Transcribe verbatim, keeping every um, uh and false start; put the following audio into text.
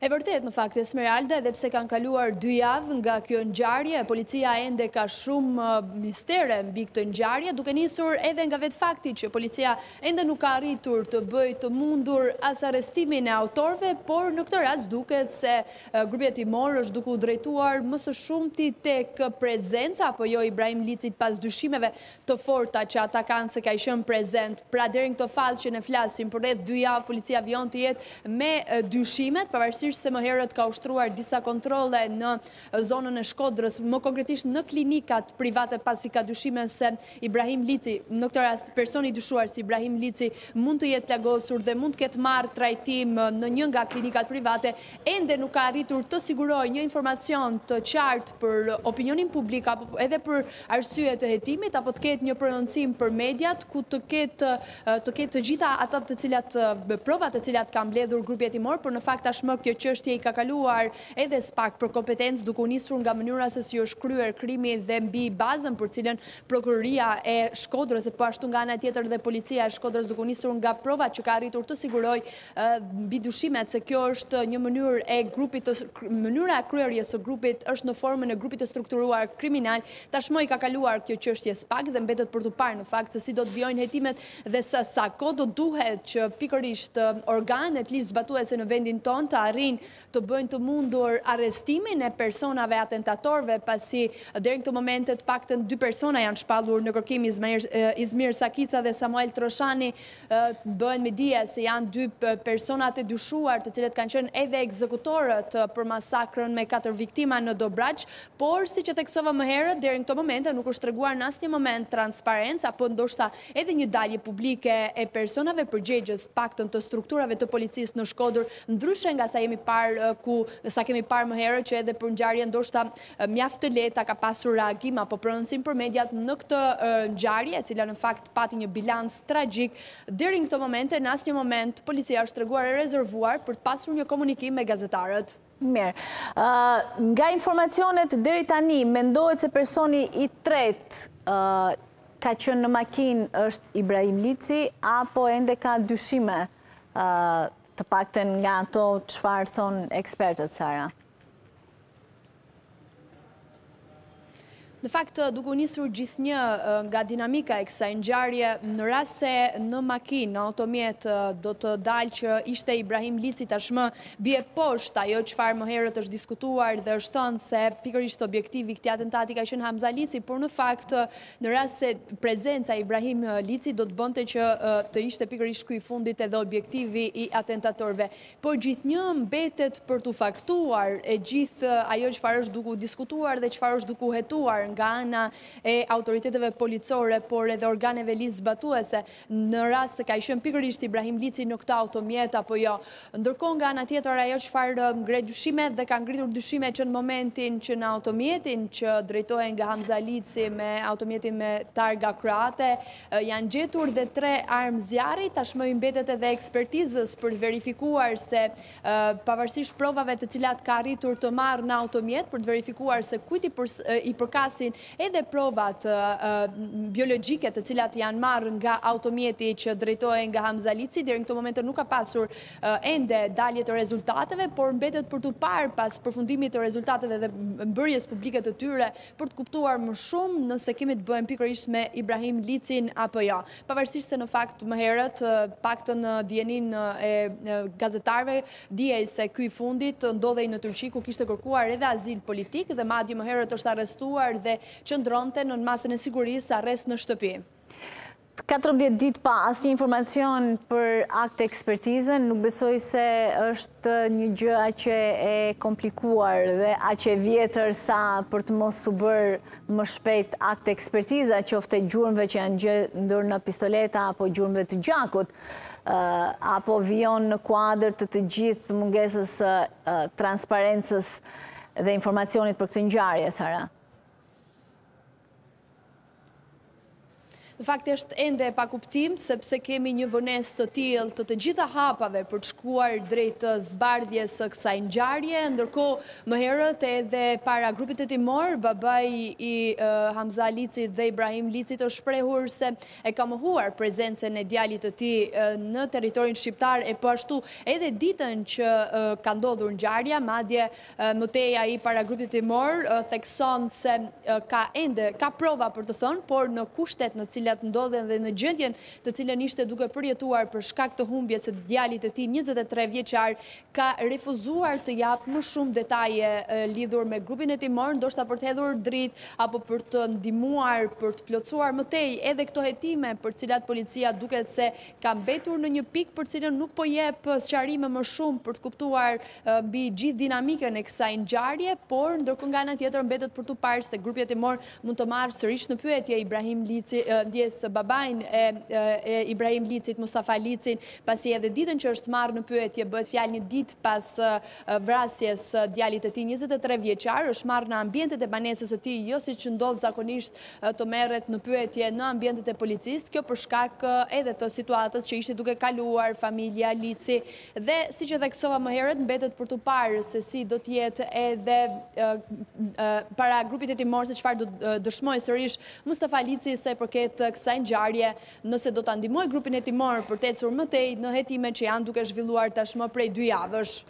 E vërtet, në fakt, Esmeralda, edhe pse kanë kaluar dy javë nga kjo ngjarje, policia ende ka shumë mistere mbi këtë ngjarje, duke nisur edhe nga vetë fakti që policia ende nuk ka arritur të bëjë të mundur as arrestimin e autorëve, por në këtë rast duket se grupi hetimor është duke u drejtuar më së shumti tek prezenca apo jo Ibrahim Licit pas dyshimeve të forta që ata kanë se ka qenë prezent. Pra deri në këtë fazë që ne flasim për rreth dy javë policia vijon të jetë me dyshimet, pavarësisht se më herët ka ushtruar disa kontrole në zonën e Shkodrës, më konkretisht në klinikat private pasi ka dyshime se Ibrahim Lici, në këtë rast personi dyshuar si Ibrahim Lici, mund të jetë plagosur dhe mund të ketë marrë trajtim në një nga klinikat private, ende nuk ka arritur të sigurojë një informacion të qartë për opinionin publik apo edhe për arsye të hetimit, apo të ketë një prononcim për mediat ku të ketë të ketë të gjitha ata të cilat provat të cilat ka mbledhur grupi hetimor, por në fakt tashmë kjo çështje i ka kaluar edhe spak për kompetencë, duke u nisur nga mënyra se si është kryer krimi dhe mbi bazën për cilën prokuroria e Shkodrës e po ashtu nga ana tjetër dhe policia e Shkodrës duke u nisur nga provat që ka arritur të sigurojë mbi dyshimet se kjo është një mënyrë e grupit të mënyra e kryerjes së grupit është në formën e grupit të strukturuar kriminal. Tashmë i ka kaluar kjo çështje spak dhe mbetet për të parë në fakt se si do të vijojnë hetimet dhe sa sa kohë do duhet që pikërisht organet ligjë zbatuese në vendin tonë të arrin të bëjnë të mundur arrestimin e personave atentatorëve, pasi deri në këtë moment të paktën dy persona janë shpallur në kërkim, Izmir, Izmir Sakica dhe Samuel Troshani, bëhen me dije se janë dy personat e dyshuar të cilët kanë qenë edhe ekzekutorët për masakrën me katër viktima në Dobraç, por siç e theksova më herët, deri në këtë moment nuk është treguar në asnjë moment transparencë apo ndoshta edhe një dalje publike e personave përgjegjës paktën të strukturave të policisë në Shkodër, ndryshe nga sa jemi parë ku sa kemi parë më herët që edhe për ngjarje ndoshta mjaft të lehta ka pasur reagim apo prononcim për mediat në këtë ngjarje, e cila në fakt pati një bilans tragjik. Deri në këtë moment, në asnjë moment policia është treguar e rezervuar për të pasur një komunikim me gazetarët. Mirë. Uh, nga informacionet deri tani, mendohet se personi i tretë uh, ka qenë në makinë është Ibrahim Lici apo ende ka dyshime uh, të paktën nga ato çfarë thon ekspertët, Sara? Në fakt, duke u nisur gjithnjë nga dinamika e kësaj ngjarje, në rast se në makinë, në automjet do të dalë që ishte Ibrahim Lici, tashmë bie poshtë ajo çfarë më herët është diskutuar dhe është thënë se pikërisht objektivi i këtij atentati ka qenë Hamza Lici, por në fakt në rast se prezenca e Ibrahim Lici do të bënte që të ishte pikërisht ky i fundit edhe objektivi i atentatorëve. Por gjithnjë mbetet për tu faktuar e gjithë ajo çfarë është duke u diskutuar dhe çfarë është duke u hetuar nga ana e autoriteteve policore, por edhe organeve ligjë zbatuese, në rast se ka qenë pikërisht Ibrahim Lici në këtë automjet apo jo. Ndërkohë nga ana tjetër ajo çfarë ngre dyshime dhe ka ngritur dyshime që në momentin që në automjetin që drejtohen nga Hamza Lici me automjetin me targa kroate, janë gjetur dhe tre armë zjarri, tashmë i mbetet edhe ekspertizës për të verifikuar se pavarësisht provave të cilat ka arritur të marrë në automjet për të verifikuar se kujt i përkasin edhe provat biologjike të cilat janë marrë nga automjeti që drejtohen nga Hamza Lici. Deri në këtë moment nuk ka pasur ende dalje të rezultateve, por mbetet për të parë pas përfundimit të rezultateve dhe mbërjes publike të tyre për të kuptuar më shumë nëse kemi të bëjmë pikërisht me Ibrahim Licin apo jo. Pavarësisht se në fakt më herët paktën dijenin e gazetarëve dijej se ky i fundit ndodhej në Turqi ku kishte kërkuar edhe azil politik dhe madje më herët është arrestuar dhe qëndronte në masën e sigurisë arrest në shtëpi. katërmbëdhjetë ditë pa asnjë informacion për akt ekspertizën, nuk besoj se është një gjë aq e komplikuar dhe aq e vjetër sa për të mos u bërë më shpejt akt ekspertiza, qoftë gjurmëve që janë gjendur në pistoleta apo gjurmëve të gjakut, uh, apo vijon në kuadër të të gjithë mungesës uh, transparencës dhe informacionit për këtë ngjarje, Sara. Në fakt është ende pa kuptim, sepse kemi një vonesë të tillë të të gjitha hapave për të shkuar drejt zbardhjes së kësaj ngjarje, ndërkohë më herët edhe para grupit hetimor, babai i uh, Hamza Licit dhe Ibrahim Licit është shprehur se e ka mohuar prezencën e djalit të tij uh, në territorin shqiptar, e po ashtu edhe ditën që uh, ka ndodhur ngjarja, madje uh, mëtej ai para grupit hetimor uh, thekson se uh, ka ende ka prova për të thënë, por në kushtet në cilat ndodhen dhe në gjendjen të cilën ishte duke përjetuar për shkak të humbjes së djalit të tij njëzet e tre vjeçar, ka refuzuar të jap më shumë detaje e, lidhur me grupin hetimor, ndoshta për të hedhur dritë apo për të ndihmuar për të plotësuar mëtej edhe këto hetime për të cilat policia duket se ka mbetur në një pikë për të cilën nuk po jep sqarime më shumë për të kuptuar mbi gjithë dinamikën e kësaj ngjarje, por ndërkohë nga ana tjetër mbetet për të parë se grupi hetimor mund të marrë sërish në pyetje Ibrahim Lici, ndjes babain e, e Ibrahim Licit, Mustafa Licin, pasi edhe ditën që është marrë në pyetje, bëhet fjalë një ditë pas vrasjes djalit të tij njëzet e tre vjeçar, është marrë në ambientet e banesës së tij, jo siç ndodh zakonisht të merret në pyetje në ambientet e policisë, kjo për shkak edhe të situatës që ishte duke kaluar familja Lici. Dhe siç e theksova më herët, mbetet për të parë se si do të jetë edhe uh, uh, para grupit hetimor se çfarë do uh, dëshmojë sërish Mustafa Lici se përket kësaj ngjarje, nëse do ta ndihmojë grupin hetimor për të ecur më tej në hetime që janë duke zhvilluar tashmë prej dy javësh.